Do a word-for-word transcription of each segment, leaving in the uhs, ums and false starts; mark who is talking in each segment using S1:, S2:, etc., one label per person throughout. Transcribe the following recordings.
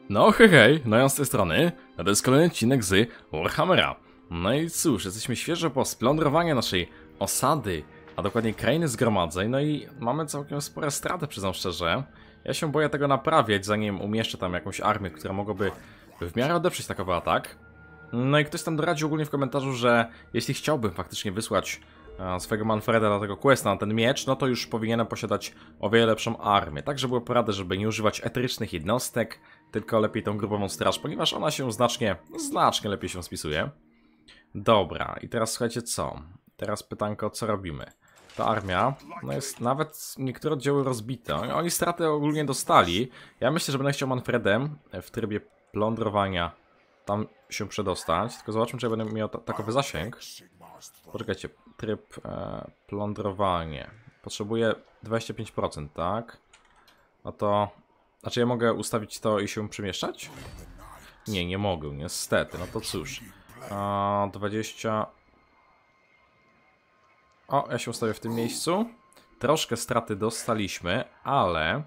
S1: No hej, hej, no ja z tej strony, a to jest kolejny odcinek z Warhammera. No i cóż, jesteśmy świeżo po splądrowaniu naszej osady, a dokładnie krainy zgromadzeń, no i mamy całkiem spore straty, przyznam szczerze. Ja się boję tego naprawiać, zanim umieszczę tam jakąś armię, która mogłaby w miarę odeprzeć takowy atak. No i ktoś tam doradził ogólnie w komentarzu, że jeśli chciałbym faktycznie wysłać e, swojego Manfreda na tego questa, na ten miecz, no to już powinienem posiadać o wiele lepszą armię. Także było poradę, żeby nie używać eterycznych jednostek, tylko lepiej tą grupową straż, ponieważ ona się znacznie, znacznie lepiej się spisuje. Dobra, i teraz słuchajcie co? Teraz pytanko, co robimy? Ta armia, no jest nawet niektóre oddziały rozbite. Oni straty ogólnie dostali. Ja myślę, że będę chciał Manfredem w trybie plądrowania tam się przedostać. Tylko zobaczmy, czy ja będę miał takowy zasięg. Poczekajcie, tryb e, plądrowanie. Potrzebuję dwadzieścia pięć procent, tak? No to... Znaczy ja mogę ustawić to i się przemieszczać? Nie, nie mogę, niestety. No to cóż. A, dwadzieścia... O, ja się ustawię w tym miejscu. Troszkę straty dostaliśmy, ale...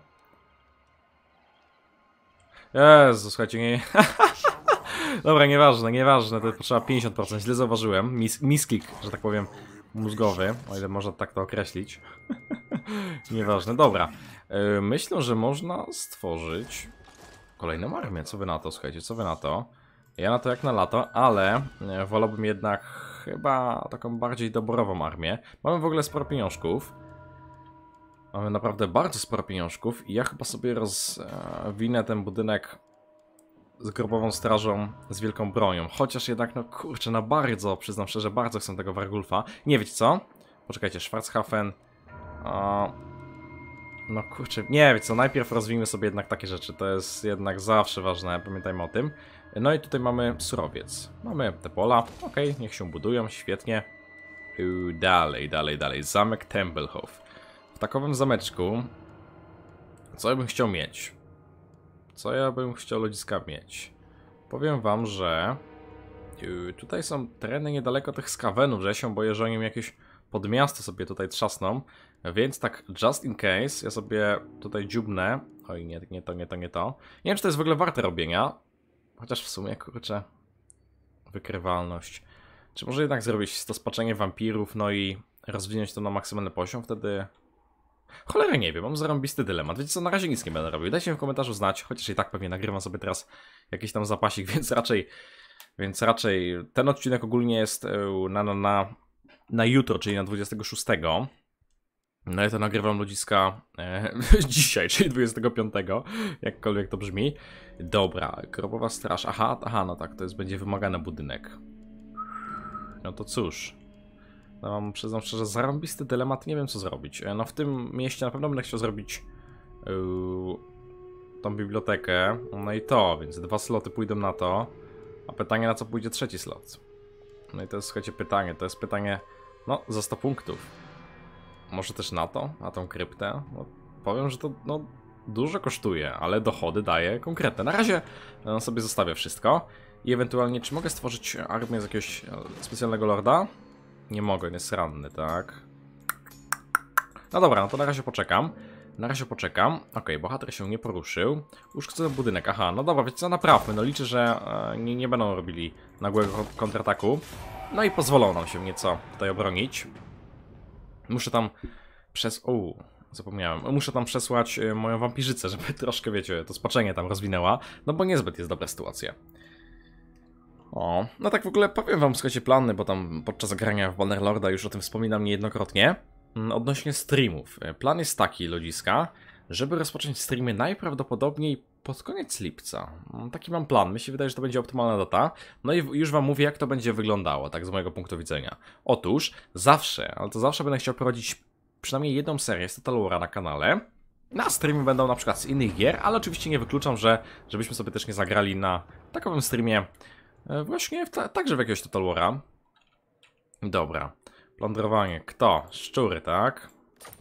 S1: Jezu, słuchajcie, nie... Dobra, nieważne, nieważne, to potrzeba pięćdziesiąt procent, źle zauważyłem. Mis misklik, że tak powiem, mózgowy, o ile można tak to określić. Nieważne, dobra. Yy, myślę, że można stworzyć kolejną armię. Co wy na to, słuchajcie, co wy na to? Ja na to jak na lato, ale yy, wolałbym jednak chyba taką bardziej doborową armię. Mamy w ogóle sporo pieniążków. Mamy naprawdę bardzo sporo pieniążków i ja chyba sobie rozwinę ten budynek z grupową strażą, z wielką bronią. Chociaż jednak, no kurczę, na bardzo, przyznam szczerze, bardzo chcę tego Wargulfa. Nie wiecie co? Poczekajcie, Schwarzhafen. O... No kurczę, nie wiecie co, najpierw rozwijmy sobie jednak takie rzeczy. To jest jednak zawsze ważne, pamiętajmy o tym. No i tutaj mamy surowiec. Mamy te pola, okej, okay, niech się budują, świetnie. I dalej, dalej, dalej. Zamek Tempelhof. W takowym zameczku, co ja bym chciał mieć? Co ja bym chciał ludziska mieć? Powiem wam, że yy, tutaj są tereny niedaleko tych skawenów, że ja się boję, że oni jakieś podmiasto sobie tutaj trzasną. Więc tak, just in case, ja sobie tutaj dziubnę. Oj, nie, nie to, nie to, nie to. Nie wiem, czy to jest w ogóle warte robienia. Chociaż w sumie, kurczę, wykrywalność. Czy może jednak zrobić to spaczenie wampirów, no i rozwinąć to na maksymalny poziom, wtedy... Cholera nie wiem, mam zarąbisty dylemat. Wiecie co, na razie nic nie będę robił. Dajcie mi w komentarzu znać, chociaż i tak pewnie nagrywam sobie teraz jakiś tam zapasik, więc raczej... Więc raczej ten odcinek ogólnie jest na, na, na, na jutro, czyli na dwudziestego szóstego. No ja to nagrywam ludziska e, dzisiaj, czyli dwudziestego piątego, jakkolwiek to brzmi. Dobra, grobowa straż. Aha, aha, no tak, to jest będzie wymagany budynek. No to cóż. No mam, przyznam szczerze, zarąbisty dylemat, nie wiem co zrobić. No w tym mieście na pewno będę chciał zrobić yy, tą bibliotekę. No i to, więc dwa sloty pójdą na to. A pytanie, na co pójdzie trzeci slot? No i to jest, słuchajcie, pytanie. To jest pytanie, no, za sto punktów. Może też na to? Na tą kryptę? No, powiem, że to, no, dużo kosztuje, ale dochody daje konkretne. Na razie no, sobie zostawię wszystko. I ewentualnie, czy mogę stworzyć armię z jakiegoś specjalnego lorda? Nie mogę, jest ranny, tak? No dobra, no to na razie poczekam. Na razie poczekam. Okej, okay, bohater się nie poruszył. Uszkodzony budynek, aha, no dobra, wiecie co, naprawmy. No liczę, że e, nie, nie będą robili nagłego kontrataku. No i pozwolą nam się nieco tutaj obronić. Muszę tam przez... O, zapomniałem. Muszę tam przesłać e, moją wampirzycę, żeby troszkę, wiecie, to spaczenie tam rozwinęła. No bo niezbyt jest dobra sytuacja. O, no tak w ogóle powiem wam, słuchajcie, plany, bo tam podczas grania w Bannerlorda już o tym wspominam niejednokrotnie. Odnośnie streamów. Plan jest taki, ludziska, żeby rozpocząć streamy najprawdopodobniej pod koniec lipca. Taki mam plan, mi się wydaje, że to będzie optymalna data. No i już wam mówię, jak to będzie wyglądało, tak z mojego punktu widzenia. Otóż, zawsze, ale to zawsze będę chciał prowadzić przynajmniej jedną serię z Total War'a na kanale. Na streamy będą na przykład z innych gier, ale oczywiście nie wykluczam, że żebyśmy sobie też nie zagrali na takowym streamie właśnie w ta, także w jakiegoś Total War'a. Dobra. Plądrowanie. Kto? Szczury, tak?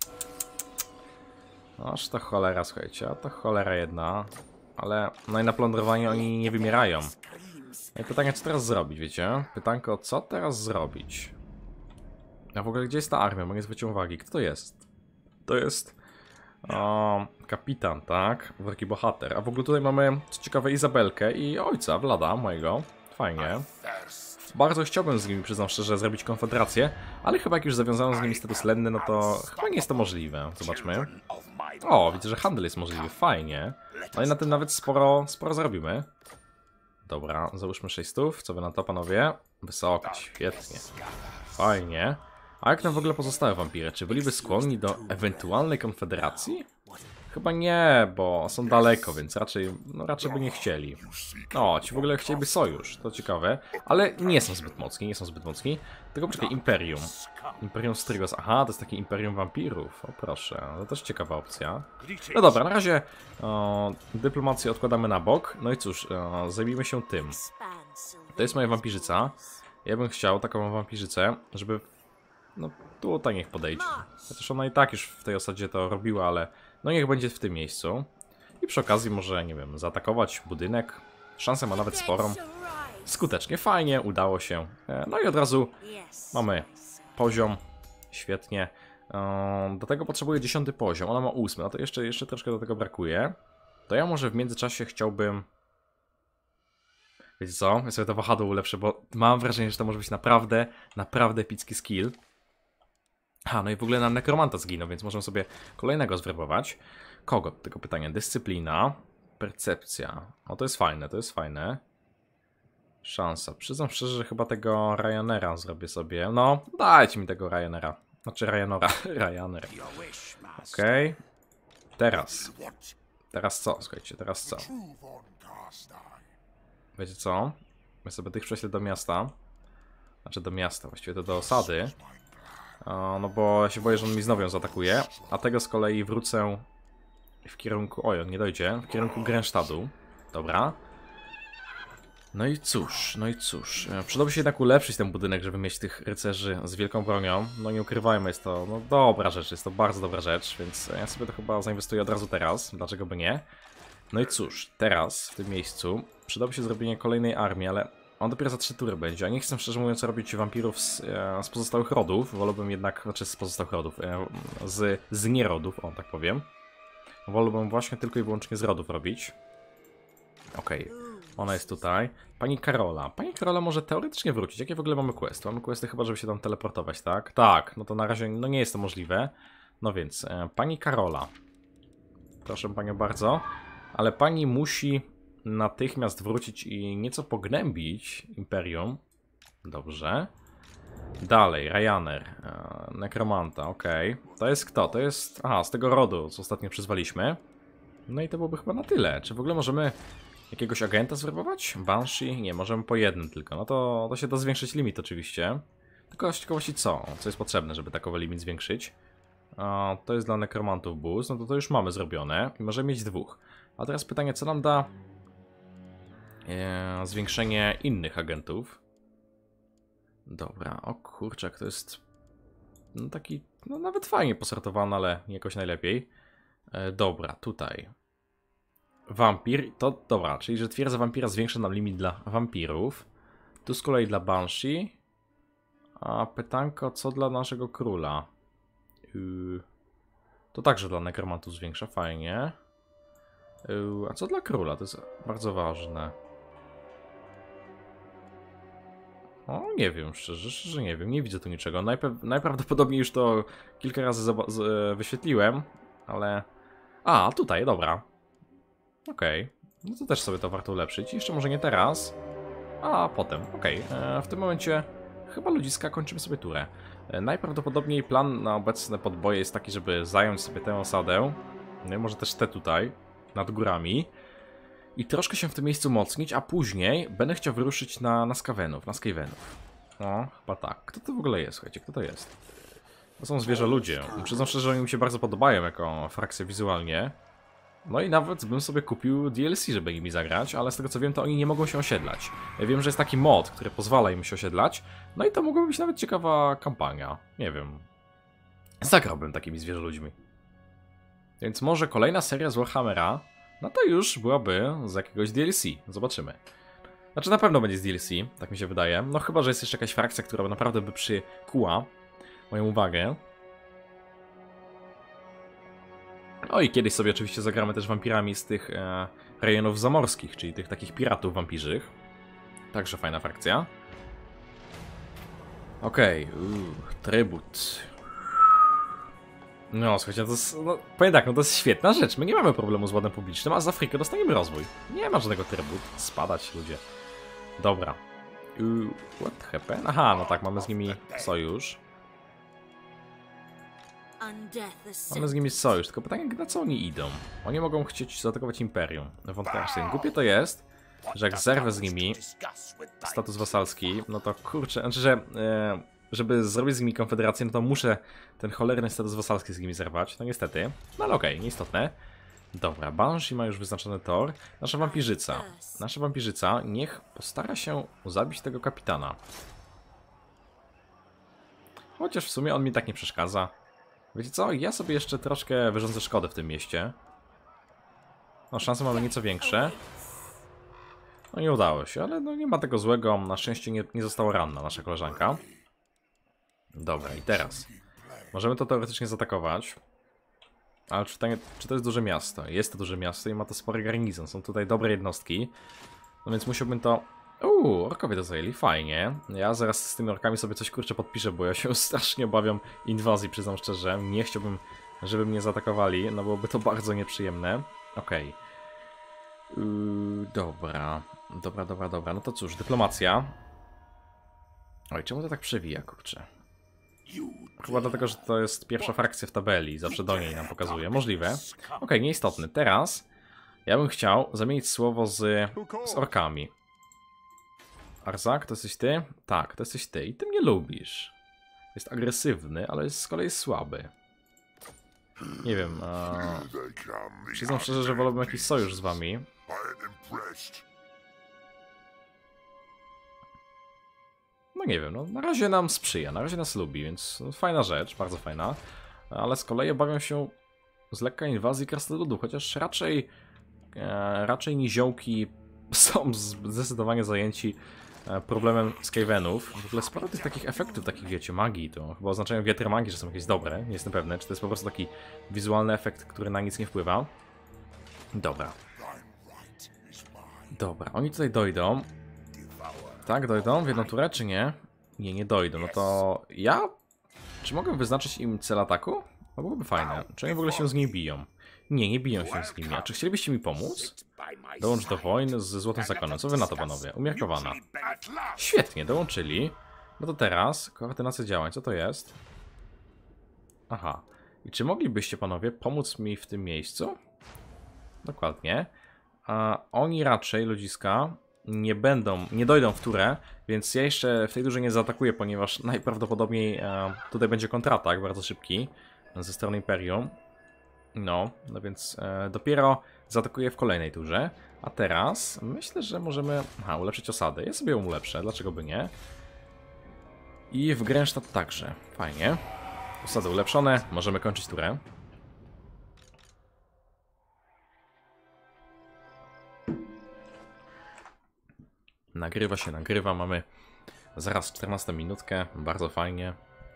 S1: Aż to cholera, słuchajcie. A to cholera jedna. Ale no i na plądrowanie oni nie wymierają. No i pytanie, co teraz zrobić, wiecie? Pytanko, co teraz zrobić? A w ogóle gdzie jest ta armia? Bo nie zwróciłem uwagi. Kto to jest? To jest O, kapitan, tak? Wielki bohater. A w ogóle tutaj mamy, co ciekawe, Izabelkę i ojca, Vlada, mojego. Fajnie. Bardzo chciałbym z nimi, przyznam szczerze, zrobić konfederację, ale chyba jak już zawiązano z nimi status lenny, no to chyba nie jest to możliwe. Zobaczmy. O, widzę, że handel jest możliwy. Fajnie. No i na tym nawet sporo, sporo zrobimy. Dobra, załóżmy sześć stów. Co wy na to, panowie? Wysoko, świetnie. Fajnie. A jak nam w ogóle pozostałe wampiry? Czy byliby skłonni do ewentualnej konfederacji? Chyba nie, bo są daleko, więc raczej, no raczej by nie chcieli. O, ci w ogóle chcieliby sojusz, to ciekawe. Ale nie są zbyt mocni, nie są zbyt mocni. Tylko poczekaj, Imperium. Imperium Strygos. Aha, to jest takie Imperium Wampirów. O proszę, to też ciekawa opcja. No dobra, na razie o, dyplomację odkładamy na bok. No i cóż, o, zajmijmy się tym. To jest moja wampirzyca. Ja bym chciał taką wampirzycę, żeby... No tutaj niech podejdzie. Chociaż ona i tak już w tej osadzie to robiła, ale... No niech będzie w tym miejscu. I przy okazji może, nie wiem, zaatakować budynek. Szansę ma nawet sporą. Skutecznie, fajnie, udało się. No i od razu mamy poziom. Świetnie. Do tego potrzebuję dziesiąty poziom, ona ma ósmy, no to jeszcze, jeszcze troszkę do tego brakuje. To ja może w międzyczasie chciałbym... Wiecie co? Ja sobie to wahadło ulepszę, bo mam wrażenie, że to może być naprawdę, naprawdę epicki skill. A, no i w ogóle nam nekromanta zginął, więc możemy sobie kolejnego zwerbować. Kogo? Tego pytania. Dyscyplina. Percepcja. O, to jest fajne, to jest fajne. Szansa. Przyznam szczerze, że chyba tego Ryanaira zrobię sobie. No, dajcie mi tego Ryanaira. Znaczy Ryanaira. Ryanair. Okej. Okay. Teraz. Teraz co? Słuchajcie, teraz co? Wiecie co? My sobie tych prześlę do miasta. Znaczy do miasta, właściwie to do osady. O, no bo ja się boję, że on mi znowu ją zaatakuje. A tego z kolei wrócę w kierunku... Oj, on nie dojdzie. W kierunku Grenstadu. Dobra. No i cóż, no i cóż. Przydałoby się jednak ulepszyć ten budynek, żeby mieć tych rycerzy z wielką bronią. No nie ukrywajmy, jest to no, dobra rzecz, jest to bardzo dobra rzecz, więc ja sobie to chyba zainwestuję od razu teraz. Dlaczego by nie? No i cóż, teraz w tym miejscu przydałoby się zrobienie kolejnej armii, ale on dopiero za trzy tury będzie, a nie chcę szczerze mówiąc robić wampirów z, e, z pozostałych rodów. Wolałbym jednak, znaczy z pozostałych rodów, e, z, z nierodów, o tak powiem. Wolałbym właśnie tylko i wyłącznie z rodów robić. Okej, okay. Ona jest tutaj. Pani Karola. Pani Karola może teoretycznie wrócić. Jakie w ogóle mamy questy? Mamy questy chyba, żeby się tam teleportować, tak? Tak, no to na razie no nie jest to możliwe. No więc, e, pani Karola. Proszę panią bardzo. Ale pani musi natychmiast wrócić i nieco pognębić Imperium. Dobrze. Dalej, Ryanair. E, Nekromanta, okej. Okay. To jest kto? To jest... Aha, z tego rodu, co ostatnio przyzwaliśmy. No i to byłoby chyba na tyle. Czy w ogóle możemy jakiegoś agenta zwerbować? Banshee? Nie, możemy po jednym tylko. No to, to się da zwiększyć limit oczywiście. Tylko z ciekawości co? Co jest potrzebne, żeby takowy limit zwiększyć? A, to jest dla nekromantów boost. No to to już mamy zrobione. I możemy mieć dwóch. A teraz pytanie, co nam da eee, zwiększenie innych agentów? Dobra, o kurczak, to jest no taki, no nawet fajnie posortowany, ale nie jakoś najlepiej. E, dobra, tutaj. Wampir, to dobra, czyli że twierdza wampira zwiększa nam limit dla wampirów. Tu z kolei dla Banshee. A pytanko, co dla naszego króla? Yy, to także dla nekromantów zwiększa, fajnie. Yy, a co dla króla? To jest bardzo ważne. O, nie wiem, szczerze, szczerze nie wiem, nie widzę tu niczego. Najpe najprawdopodobniej już to kilka razy wyświetliłem, ale... A, tutaj, dobra. Okej, okay. No to też sobie to warto ulepszyć. Jeszcze może nie teraz, a potem. Okej, okay. W tym momencie chyba ludziska kończymy sobie turę. E, najprawdopodobniej plan na obecne podboje jest taki, żeby zająć sobie tę osadę. No i może też te tutaj, nad górami. I troszkę się w tym miejscu mocnić, a później będę chciał wyruszyć na, na Skavenów, na Skavenów. No, chyba tak. Kto to w ogóle jest? Słuchajcie, kto to jest? To są zwierzę ludzie. Przyznam szczerze, że oni mi się bardzo podobają jako frakcja wizualnie. No i nawet bym sobie kupił D L C, żeby nimi zagrać, ale z tego co wiem, to oni nie mogą się osiedlać. Ja wiem, że jest taki mod, który pozwala im się osiedlać, no i to mogłaby być nawet ciekawa kampania. Nie wiem. Zagrałbym takimi zwierzę ludźmi. Więc może kolejna seria z Warhammera, no to już byłaby z jakiegoś D L C. Zobaczymy. Znaczy na pewno będzie z D L C, tak mi się wydaje. No chyba, że jest jeszcze jakaś frakcja, która naprawdę by przykuła moją uwagę. O i kiedyś sobie oczywiście zagramy też wampirami z tych e, rejonów zamorskich, czyli tych takich piratów wampirzych. Także fajna frakcja. Okej, okay. Trybut. No, słuchajcie, to jest, no, powiem tak, no to jest świetna rzecz. My nie mamy problemu z ładem publicznym, a z Afryką dostaniemy rozwój. Nie ma żadnego trybut. Spadać, ludzie. Dobra. Yy, what happened? Aha, no tak, mamy z nimi sojusz. Mamy z nimi sojusz, tylko pytanie, na co oni idą? Oni mogą chcieć zaatakować Imperium. Wątpię, głupie to jest, że jak zerwę z nimi status wasalski, no to kurczę, znaczy, że e, żeby zrobić z nimi konfederację, no to muszę ten cholerny status wasalski z nimi zerwać, no niestety. No ale okej, okay, nieistotne. Dobra, Banshee ma już wyznaczony tor. Nasza wampirzyca. Nasza wampirzyca niech postara się zabić tego kapitana. Chociaż w sumie on mi tak nie przeszkadza. Wiecie co? Ja sobie jeszcze troszkę wyrządzę szkody w tym mieście. No, szanse mamy nieco większe. No nie udało się, ale no nie ma tego złego. Na szczęście nie, nie została ranna nasza koleżanka. Dobra, i teraz. Możemy to teoretycznie zaatakować. Ale czy, pytanie, czy to jest duże miasto? Jest to duże miasto i ma to spory garnizon. Są tutaj dobre jednostki. No więc musiałbym to... Uuu, orkowie to zajęli, fajnie. Ja zaraz z tymi orkami sobie coś kurczę podpiszę, bo ja się strasznie obawiam inwazji, przyznam szczerze. Nie chciałbym, żeby mnie zaatakowali, no byłoby to bardzo nieprzyjemne. Okej. Okay. Yy, dobra. Dobra, dobra, dobra. No to cóż, dyplomacja. Oj, czemu to tak przewija, kurczę? Chyba dlatego, że to jest pierwsza frakcja w tabeli. Zawsze do niej nam pokazuje. Możliwe. Okej, okay, nieistotny. Teraz ja bym chciał zamienić słowo z, z orkami. Arzak, to jesteś ty? Tak, to jesteś ty. I ty mnie lubisz. Jest agresywny, ale jest z kolei słaby. Nie wiem. A... Przyznam szczerze, że wolałbym jakiś sojusz z wami. No nie wiem, no na razie nam sprzyja, na razie nas lubi, więc no, fajna rzecz, bardzo fajna. Ale z kolei obawiam się z lekka inwazji krasnoludu, chociaż raczej e, raczej niziołki są zdecydowanie zajęci e, problemem Skavenów. W ogóle sporo tych takich efektów, takich wiecie, magii, to chyba oznaczają wiatry magii, że są jakieś dobre, nie jestem pewny, czy to jest po prostu taki wizualny efekt, który na nic nie wpływa. Dobra. Dobra, oni tutaj dojdą. Tak, dojdą w jedną turę, czy nie? Nie, nie dojdą. No to ja... Czy mogę wyznaczyć im cel ataku? To byłoby fajne. Czy oni w ogóle się z nimi biją? Nie, nie biją się z nimi. A czy chcielibyście mi pomóc? Dołącz do wojny ze Złotym Zakonem. Co wy na to, panowie? Umiarkowana. Świetnie, dołączyli. No to teraz koordynacja działań. Co to jest? Aha. I czy moglibyście, panowie, pomóc mi w tym miejscu? Dokładnie. A oni raczej, ludziska... nie będą, nie dojdą w turę, więc ja jeszcze w tej turze nie zaatakuję, ponieważ najprawdopodobniej e, tutaj będzie kontratak bardzo szybki ze strony Imperium. No, no więc e, dopiero zaatakuję w kolejnej turze. A teraz myślę, że możemy aha, ulepszyć osadę. Ja sobie ją ulepszę, dlaczego by nie? I w Grenzstadt także. Fajnie. Osady ulepszone, możemy kończyć turę. Nagrywa się, nagrywa, mamy zaraz czternastą minutkę, bardzo fajnie.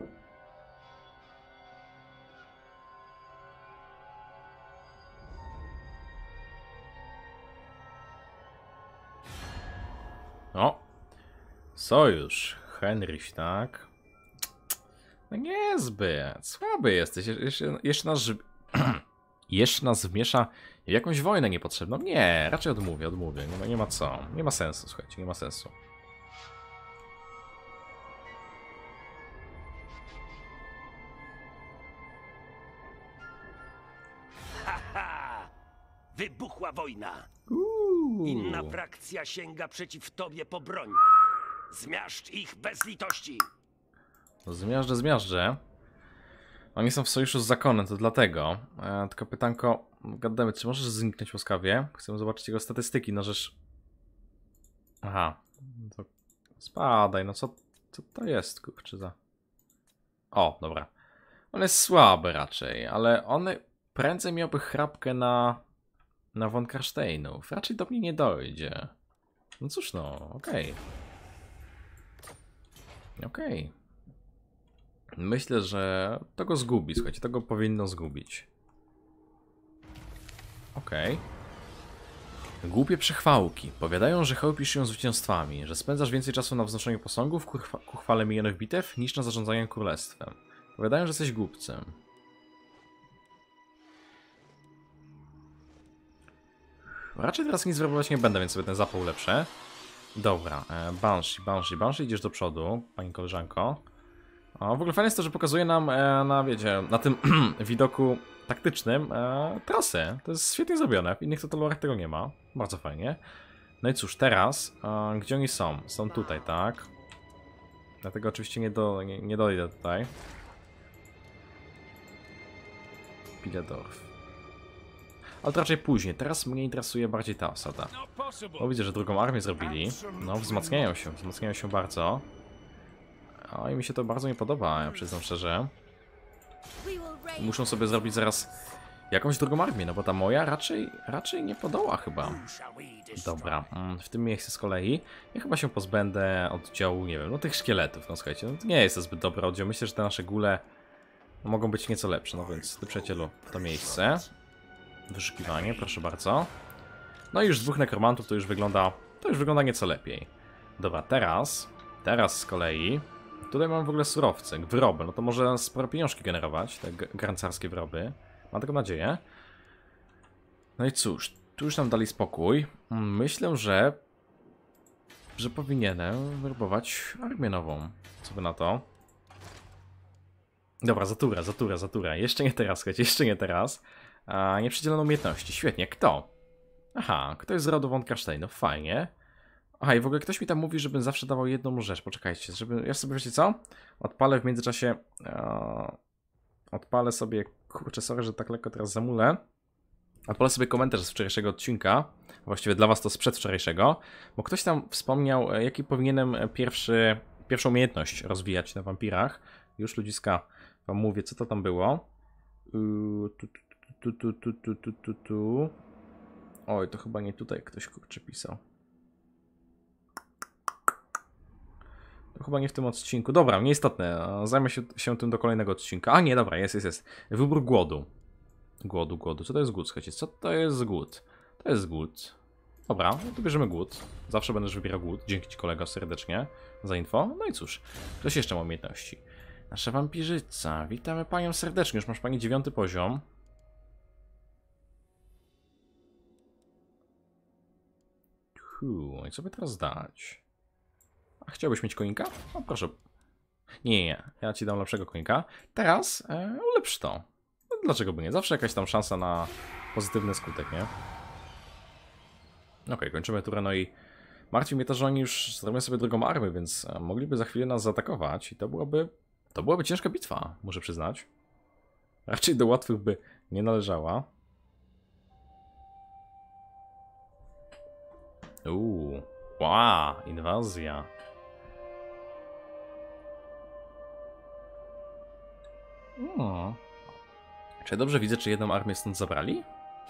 S1: O! Sojusz, Henryś, tak? No niezbyt, słaby jesteś, jeszcze, jeszcze nas... jeszcze nas wmiesza w jakąś wojnę niepotrzebną? Nie, raczej odmówię, odmówię. Nie ma, nie ma co. Nie ma sensu, słuchajcie, nie ma sensu.
S2: Haha! Wybuchła wojna.
S1: Uuu.
S2: Inna frakcja sięga przeciw tobie po broń. Zmiażdż ich bez litości.
S1: Zmiażdżę, zmiażdżę. Oni są w sojuszu z zakonem, to dlatego. E, tylko pytanko, gadamy, czy możesz zniknąć łaskawie? Chcę zobaczyć jego statystyki, no żeż... Aha. To spadaj, no co, co to jest, kurczę za... O, dobra. On jest słaby raczej, ale on prędzej miałby chrapkę na... na von Karsteinów. Raczej do mnie nie dojdzie. No cóż no, okej. Okay. Okej. Okay. Myślę, że to go zgubi, słuchajcie, to go powinno zgubić. Okej. Okay. Głupie przechwałki. Powiadają, że chełpisz się zwycięstwami, że spędzasz więcej czasu na wznoszeniu posągów ku, ku chwale minionych bitew niż na zarządzaniu królestwem. Powiadają, że jesteś głupcem. Raczej teraz nic zrobić nie będę, więc sobie ten zapał ulepszę. Dobra, e, Banshee, Banshee, Banshee, idziesz do przodu, pani koleżanko. O, w ogóle fajne jest to, że pokazuje nam e, na, wiecie, na tym widoku taktycznym e, trasę. To jest świetnie zrobione, w innych tutorialach tego nie ma. Bardzo fajnie. No i cóż, teraz, e, gdzie oni są? Są tutaj, tak? Dlatego oczywiście nie, do, nie, nie dojdę tutaj. Biledorf. Ale to raczej później. Teraz mnie interesuje bardziej ta osada. Bo widzę, że drugą armię zrobili. No, wzmacniają się, wzmacniają się bardzo. O, i mi się to bardzo nie podoba, ja przyznam szczerze. Muszą sobie zrobić zaraz jakąś drugą armię, no bo ta moja raczej, raczej nie podoła chyba. Dobra, w tym miejscu z kolei ja chyba się pozbędę oddziału, nie wiem, no tych szkieletów, no słuchajcie, no to nie jest to zbyt dobry oddział. Myślę, że te nasze góle mogą być nieco lepsze, no więc ty, przyjacielu, w to miejsce. Wyszukiwanie, proszę bardzo. No i już z dwóch nekromantów to już wygląda, to już wygląda nieco lepiej. Dobra, teraz, teraz z kolei, tutaj mam w ogóle surowce, wyroby, no to może sporo pieniążki generować, te garncarskie wyroby. Mam taką nadzieję. No i cóż, tu już nam dali spokój. Myślę, że, że powinienem wyrobować armię nową. Co by na to? Dobra, zatura, zatura, zatura. Jeszcze nie teraz, słuchajcie, jeszcze nie teraz. A, nie przydzielono umiejętności. Świetnie. Kto? Aha, ktoś z rodu von Karsteinów. Fajnie. Aha, i w ogóle ktoś mi tam mówi, żebym zawsze dawał jedną rzecz. Poczekajcie, żeby... Ja sobie, wiecie co? Odpalę w międzyczasie... Uh, odpalę sobie... Kurczę, sorry, że tak lekko teraz zamulę. Odpalę sobie komentarz z wczorajszego odcinka. Właściwie dla was to z przedwczorajszego. Bo ktoś tam wspomniał, jaki powinienem pierwszy, pierwszą umiejętność rozwijać na wampirach. Już ludziska wam mówię, co to tam było. Yy, tu, tu, tu, tu, tu, tu, tu, tu, tu. Oj, to chyba nie tutaj ktoś kurczę pisał. To chyba nie w tym odcinku. Dobra, nieistotne. Zajmę się, się tym do kolejnego odcinka. A nie, dobra, jest, jest, jest. Wybór głodu. Głodu, głodu. Co to jest głód? Słuchajcie, co to jest głód? To jest głód. Dobra, no to bierzemy głód. Zawsze będziesz wybierał głód. Dzięki ci, kolego, serdecznie za info. No i cóż, ktoś jeszcze ma umiejętności. Nasza wampirzyca. Witamy panią serdecznie. Już masz pani dziewiąty poziom. Huu, i co by teraz dać? A chciałbyś mieć konika? No proszę. Nie, nie, nie. Ja ci dam lepszego konika. Teraz e, ulepsz to. No, dlaczego by nie? Zawsze jakaś tam szansa na pozytywny skutek, nie? Okej, okay, kończymy turę, no i martwi mnie to, że oni już zrobią sobie drugą armię, więc mogliby za chwilę nas zaatakować i to byłoby, to byłaby ciężka bitwa, muszę przyznać. Raczej do łatwych by nie należała. Uuu, wow, inwazja. Hmm. Czy ja dobrze widzę, czy jedną armię stąd zabrali?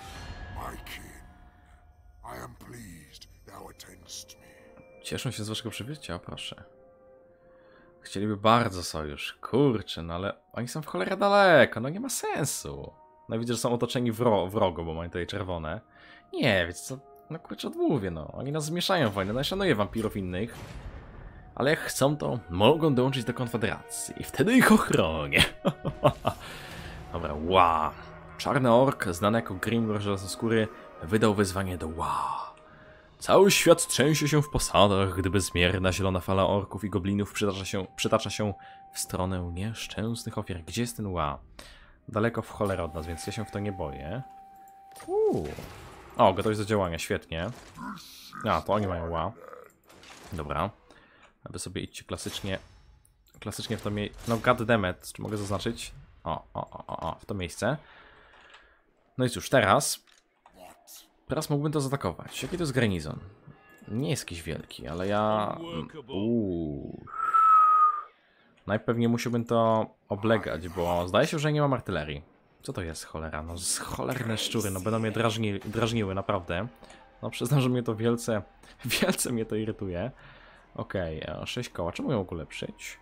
S1: Cieszę się z waszego przybycia, proszę. Chcieliby bardzo sojusz. Kurczę, no ale oni są w cholerę daleko, no nie ma sensu. No widzę, że są otoczeni wro wrogo, bo mają tutaj czerwone. Nie, wiecie co, no kurczę, odmówię, no. Oni nas zmieszają w wojnę, no ja szanuję wampirów innych. Ale jak chcą, to mogą dołączyć do Konfederacji i wtedy ich ochronię. Dobra, wow. Czarny ork, znany jako Grimgor Żelaznoskóry, wydał wezwanie do wow. Cały świat trzęsie się w posadach, gdy bezmierna zielona fala orków i goblinów przytacza się, przytacza się w stronę nieszczęsnych ofiar. Gdzie jest ten ła? Daleko w cholerę od nas, więc ja się w to nie boję. Uuu. O, gotowość do działania, świetnie. A, to oni mają ła. Dobra. A wy sobie idźcie klasycznie. Klasycznie w to miejsce. No, goddammit, czy mogę zaznaczyć? O, o, o, o, o, w to miejsce. No i cóż, teraz. Teraz mógłbym to zaatakować. Jaki to jest garnizon? Nie jest jakiś wielki, ale ja... Uuu. Najpewniej musiałbym to oblegać, bo zdaje się, że nie mam artylerii. Co to jest, cholera? No, z cholerne szczury, no będą mnie drażni drażniły, naprawdę. No, przyznam, że mnie to wielce... Wielce mnie to irytuje. Okej, okay, sześć koła. Czemu ją mogę ulepszyć?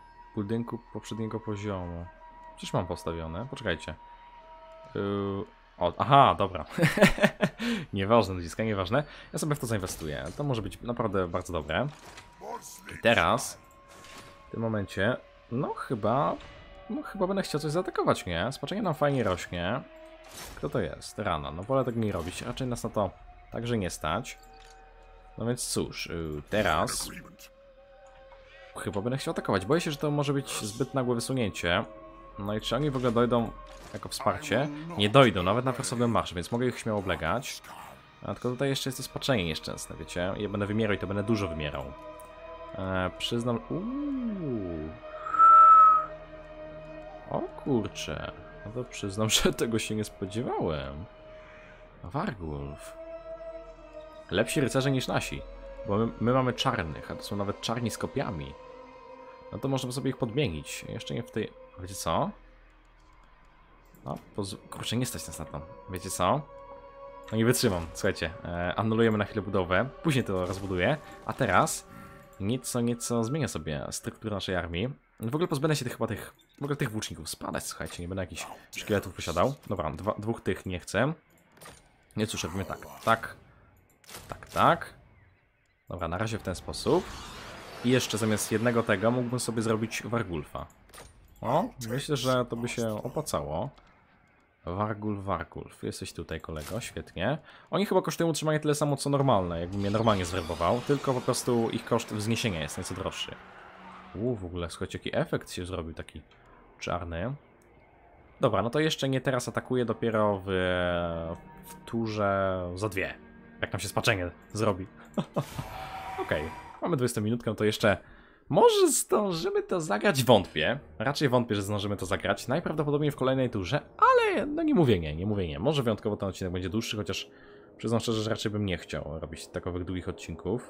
S1: Budynku poprzedniego poziomu. Przecież mam postawione. Poczekajcie. Yy, O, aha, dobra. Nieważne, ludziska, nieważne. Ja sobie w to zainwestuję. To może być naprawdę bardzo dobre. I teraz, w tym momencie, no chyba, no chyba będę chciał coś zaatakować, nie? Spaczenie nam fajnie rośnie. Kto to jest? Rana. No wolę tak nie robić. Raczej nas na to także nie stać. No więc cóż, teraz chyba będę chciał atakować. Boję się, że to może być zbyt nagłe wysunięcie. No i czy oni w ogóle dojdą jako wsparcie? Nie dojdą, nawet na forsownym marszu, więc mogę ich śmiało oblegać. A tylko tutaj jeszcze jest to spaczenie nieszczęsne, wiecie? Ja będę wymierał i to będę dużo wymierał. Eee, przyznam... Uuu. O kurczę. No to przyznam, że tego się nie spodziewałem. Wargulf. Lepsi rycerze niż nasi. Bo my, my mamy czarnych, a to są nawet czarni z kopiami. No to można sobie ich podmienić. Jeszcze nie w tej... Wiecie co? No, poz... kurczę, nie stać nas na to. Wiecie co? No nie wytrzymam, słuchajcie. E, anulujemy na chwilę budowę. Później to rozbuduję. A teraz nieco, nieco zmienię sobie strukturę naszej armii. W ogóle pozbędę się tych chyba tych... W ogóle tych włóczników spadać, słuchajcie. Nie będę jakichś szkieletów posiadał. Dobra, dwa, dwóch tych nie chcę. Nie cóż, robimy tak. Tak. Tak, tak. Dobra, na razie w ten sposób. I jeszcze zamiast jednego tego mógłbym sobie zrobić Wargulfa. O, myślę, że to by się opłacało. Wargulf, Wargulf. Jesteś tutaj, kolego, świetnie. Oni chyba kosztują utrzymanie tyle samo, co normalne, jakbym je normalnie zwerbował. Tylko po prostu ich koszt wzniesienia jest nieco droższy. Uuu, w ogóle, słuchajcie, jaki efekt się zrobił, taki czarny. Dobra, no to jeszcze nie teraz atakuję, dopiero w, w turze za dwie. Jak nam się spaczenie zrobi. Okej, okay. Mamy dwudziestą minutkę, no to jeszcze może zdążymy to zagrać? Wątpię. Raczej wątpię, że zdążymy to zagrać. Najprawdopodobniej w kolejnej turze, ale no nie mówię nie, nie mówię nie. Może wyjątkowo ten odcinek będzie dłuższy, chociaż przyznam szczerze, że raczej bym nie chciał robić takowych długich odcinków.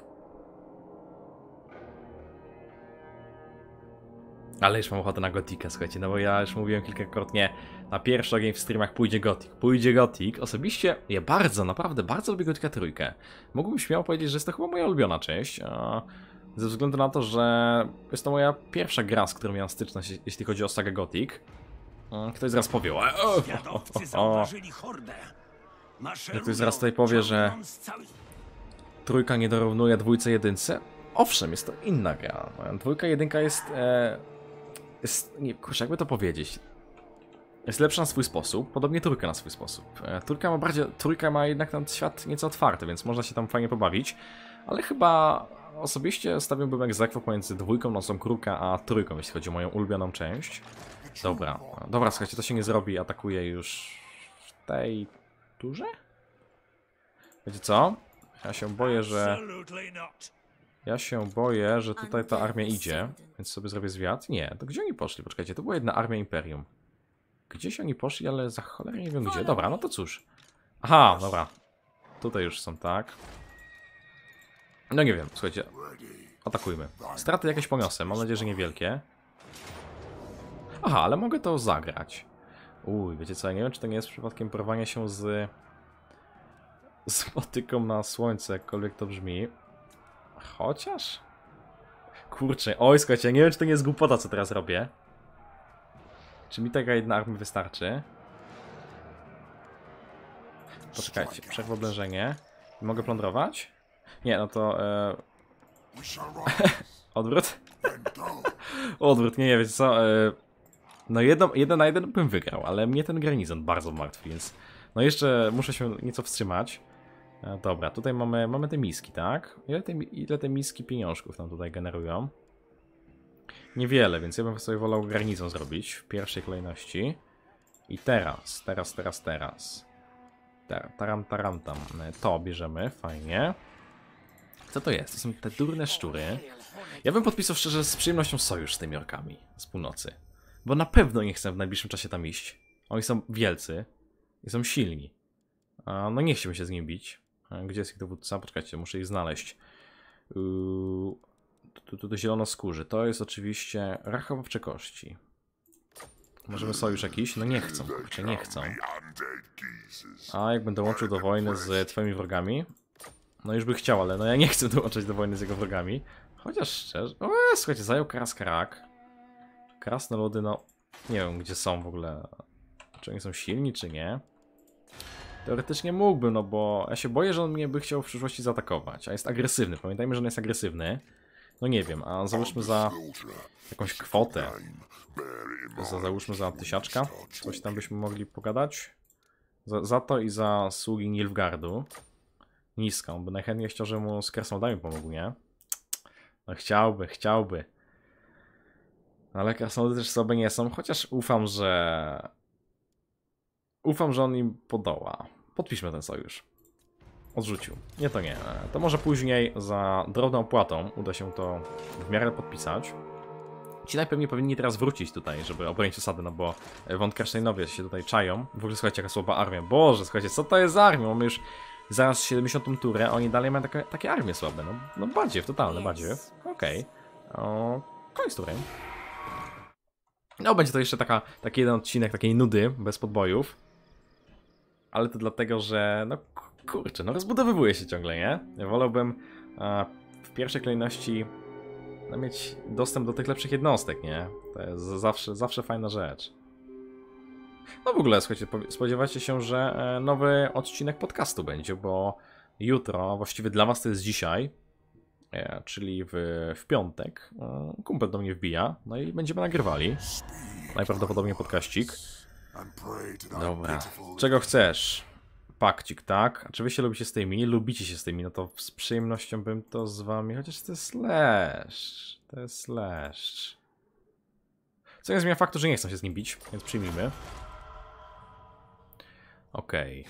S1: Ale już mam ochotę na Gotika, słuchajcie, no bo ja już mówiłem kilkakrotnie, na pierwszy ogień w streamach pójdzie Gotik, pójdzie Gotik. Osobiście ja bardzo, naprawdę bardzo lubię Gotika trójkę. Mógłbym śmiało powiedzieć, że jest to chyba moja ulubiona część, a ze względu na to, że jest to moja pierwsza gra, z którą miałem styczność, jeśli chodzi o sagę Gothic. Ktoś zaraz powie, o, o, o, o. Ktoś zaraz tutaj powie, że trójka nie dorównuje dwójce jedynce. Owszem, jest to inna gra. Dwójka jedynka jest... E, jest nie, kurczę, jakby to powiedzieć. Jest lepsza na swój sposób, podobnie trójka na swój sposób. E, trójka ma bardziej, trójka ma jednak ten świat nieco otwarty, więc można się tam fajnie pobawić. Ale chyba osobiście stawiałbym egzekwo pomiędzy dwójką Nocą Kruka a trójką, jeśli chodzi o moją ulubioną część. Dobra, dobra, słuchajcie, to się nie zrobi, atakuję już w tej turze? Wiecie co? Ja się boję, że... Ja się boję, że tutaj ta armia idzie, więc sobie zrobię zwiat. Nie, to gdzie oni poszli? Poczekajcie, to była jedna armia Imperium. Gdzieś oni poszli, ale za cholerę nie wiem gdzie. Dobra, no to cóż. Aha, dobra. Tutaj już są, tak. No nie wiem, słuchajcie. Atakujmy. Straty jakieś poniosę, mam nadzieję, że niewielkie. Aha, ale mogę to zagrać. Uj, wiecie co, ja nie wiem, czy to nie jest przypadkiem porwanie się z... z motyką na słońce, jakkolwiek to brzmi. Chociaż... Kurczę, oj, słuchajcie, ja nie wiem, czy to nie jest głupota, co teraz robię. Czy mi taka jedna armia wystarczy? Poczekajcie, przechwoblężenie. Mogę plądrować? Nie, no to... E... Odwrót? Odwrót, nie, nie, wiecie co? E... No jedno, jeden na jeden bym wygrał, ale mnie ten garnizon bardzo martwi, więc... No jeszcze muszę się nieco wstrzymać. E, dobra, tutaj mamy, mamy te miski, tak? Ile te, ile te miski pieniążków nam tutaj generują? Niewiele, więc ja bym sobie wolał garnizon zrobić w pierwszej kolejności. I teraz, teraz, teraz, teraz. Taram, taram, tam. To bierzemy, fajnie. Co to jest? To są te durne szczury. Ja bym podpisał szczerze z przyjemnością sojusz z tymi orkami z północy. Bo na pewno nie chcę w najbliższym czasie tam iść. Oni są wielcy. I są silni. A, no nie chciałbym się z nim bić. A, gdzie jest ich dowódca? Poczekajcie, muszę ich znaleźć. Uuu, tu, tu, tu zielonoskórzy. To jest oczywiście rachowawcze kości. Możemy sojusz jakiś? No nie chcą, kurczę, nie chcą. A jak będę łączył do wojny z twoimi wrogami? No już by chciał, ale no ja nie chcę dołączać do wojny z jego wrogami. Chociaż szczerze... O, słuchajcie, zajął Karaskarak. Krasnoludy, no... Nie wiem, gdzie są w ogóle. Czy oni są silni, czy nie. Teoretycznie mógłbym, no bo ja się boję, że on mnie by chciał w przyszłości zaatakować, a jest agresywny. Pamiętajmy, że on jest agresywny. No nie wiem, a załóżmy za jakąś kwotę. Za, załóżmy za tysiaczka. Coś tam byśmy mogli pogadać. Za, za to i za sługi Nilfgaardu. Niska, on by najchętniej chciał, że mu z krasnoludami pomógł, nie? No chciałby, chciałby. Ale krasnoludy też sobie nie są, chociaż ufam, że... Ufam, że on im podoła. Podpiszmy ten sojusz. Odrzucił. Nie, to nie. To może później za drobną opłatą uda się to w miarę podpisać. Ci najpewniej powinni teraz wrócić tutaj, żeby obronić osady, no bo Wątkarsztejnowie się tutaj czają. W ogóle słuchajcie, jaka słaba armia. Boże, słuchajcie, co to jest za armia? Mamy już zaraz siedemdziesiątą turę, a oni dalej mają takie, takie armie słabe. No, no badziew, totalny badziew. Okej. Okay. Koniec tury. No, będzie to jeszcze taka, taki jeden odcinek takiej nudy, bez podbojów. Ale to dlatego, że no kurczę, no rozbudowywuje się ciągle, nie? Ja wolałbym a, w pierwszej kolejności no, mieć dostęp do tych lepszych jednostek, nie? To jest zawsze, zawsze fajna rzecz. No w ogóle, słuchajcie, spodziewacie się, że nowy odcinek podcastu będzie, bo jutro, a właściwie dla was to jest dzisiaj, czyli w, w piątek, kumpel do mnie wbija, no i będziemy nagrywali. Najprawdopodobniej podkaścik. Dobra. Czego chcesz? Pakcik, tak? A czy wy się lubicie z tymi? Lubicie się z tymi? No to z przyjemnością bym to z wami... Chociaż to jest leszcz. To jest leszcz. Co nie zmienia faktu, że nie chcą się z nim bić, więc przyjmijmy. Okej.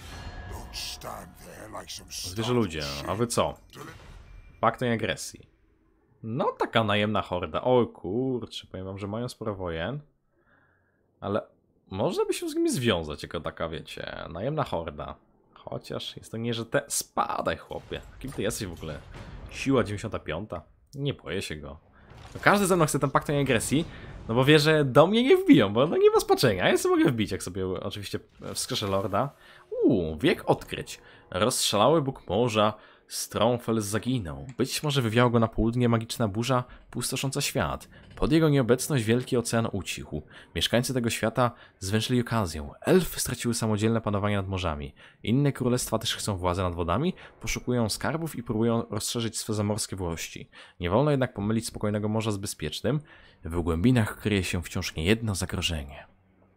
S1: Okay. Zwierzę ludzie, a wy co? Pakt o agresji. No taka najemna horda. O kurczę, powiem wam, że mają sporo wojen. Ale można by się z nimi związać jako taka, wiecie, najemna horda. Chociaż jest to nie, że te... Spadaj, chłopie. Kim ty jesteś w ogóle? Siła dziewięćdziesiąta piąta. Nie boję się go. No, każdy ze mną chce ten pakt o agresji, no bo wie, że do mnie nie wbiją, bo no nie ma spaczenia. Ja sobie mogę wbić, jak sobie oczywiście wskrzeszę lorda. Uuu, wiek odkryć. Rozszalały Bóg morza, Stromfel zaginął. Być może wywiała go na południe magiczna burza pustosząca świat. Pod jego nieobecność wielki ocean ucichł. Mieszkańcy tego świata zwęszyli okazję. Elfy straciły samodzielne panowanie nad morzami. Inne królestwa też chcą władzy nad wodami, poszukują skarbów i próbują rozszerzyć swe zamorskie włości. Nie wolno jednak pomylić spokojnego morza z bezpiecznym. W głębinach kryje się wciąż niejedno zagrożenie.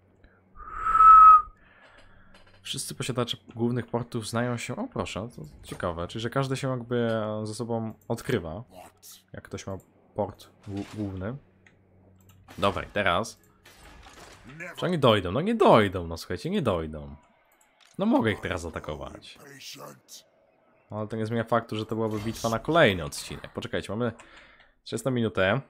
S1: Wszyscy posiadacze głównych portów znają się... O proszę, to ciekawe. Czyli, że każdy się jakby ze sobą odkrywa. Jak ktoś ma port główny. Dobra, i teraz... Czy oni dojdą? No nie dojdą, no słuchajcie, nie dojdą. No mogę ich teraz atakować. No, ale to nie zmienia faktu, że to byłaby bitwa na kolejny odcinek. Poczekajcie, mamy trzydziestą minutę.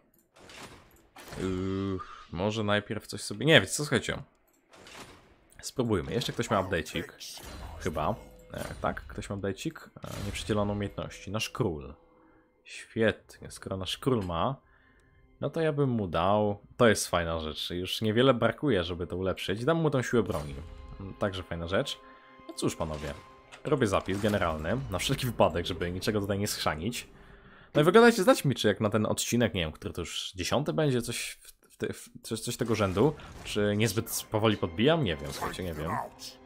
S1: Yy, może najpierw coś sobie... Nie, wiecie co, słuchajcie. Spróbujmy. Jeszcze ktoś ma update'ik. Chyba. E, tak, ktoś ma update'ik. E, nieprzydzieloną umiejętności. Nasz król. Świetnie. Skoro nasz król ma, no to ja bym mu dał... To jest fajna rzecz. Już niewiele brakuje, żeby to ulepszyć. Dam mu tą siłę broni. Także fajna rzecz. No cóż, panowie. Robię zapis generalny. Na wszelki wypadek, żeby niczego tutaj nie schrzanić. No i wygadajcie, zdać mi, czy jak na ten odcinek, nie wiem, który to już dziesiąty będzie, coś... Coś, coś tego rzędu? Czy niezbyt powoli podbijam? Nie wiem, słuchajcie, nie wiem.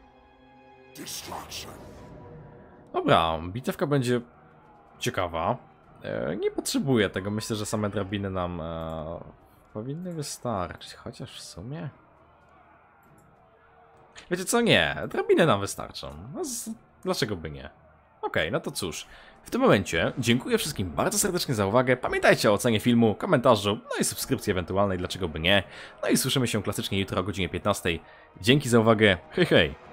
S1: Dobra, bitewka będzie ciekawa. E, nie potrzebuję tego, myślę, że same drabiny nam e, powinny wystarczyć, chociaż w sumie... Wiecie co? Nie, drabiny nam wystarczą. No, z... Dlaczego by nie? Okej, okay, no to cóż. W tym momencie dziękuję wszystkim bardzo serdecznie za uwagę. Pamiętajcie o ocenie filmu, komentarzu, no i subskrypcji ewentualnej, dlaczego by nie. No i słyszymy się klasycznie jutro o godzinie piętnastej. Dzięki za uwagę, hej hej!